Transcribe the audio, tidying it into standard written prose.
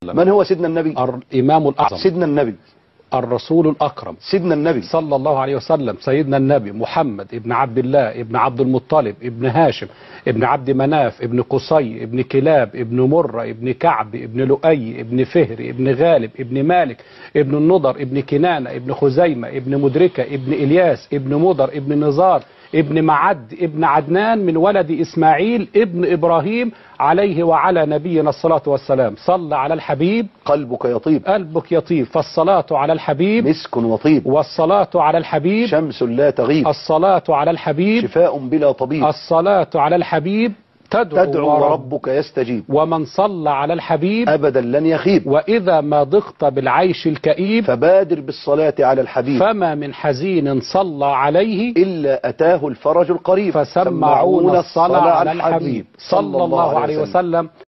من هو سيدنا النبي؟ الإمام الأعظم سيدنا النبي، الرسول الأكرم سيدنا النبي صلى الله عليه وسلم، سيدنا النبي محمد ابن عبد الله ابن عبد المطلب ابن هاشم ابن عبد مناف ابن قصي ابن كلاب ابن مرة ابن كعب ابن لؤي ابن فهر ابن غالب ابن مالك ابن النضر ابن كنانة ابن خزيمة ابن مدركة ابن إلياس ابن مضر ابن نزار ابن معد ابن عدنان من ولد إسماعيل ابن إبراهيم عليه وعلى نبينا الصلاة والسلام. صل على الحبيب قلبك يطيب، قلبك يطيب، فالصلاة على الحبيب مسك وطيب، والصلاة على الحبيب شمس لا تغيب، الصلاة على الحبيب شفاء بلا طبيب، الصلاة على الحبيب تدعو وربك يستجيب، ومن صلى على الحبيب أبدا لن يخيب، وإذا ما ضقت بالعيش الكئيب فبادر بالصلاة على الحبيب، فما من حزين صلى عليه إلا أتاه الفرج القريب، فسمعون الصلاة على الحبيب صلى الله عليه وسلم.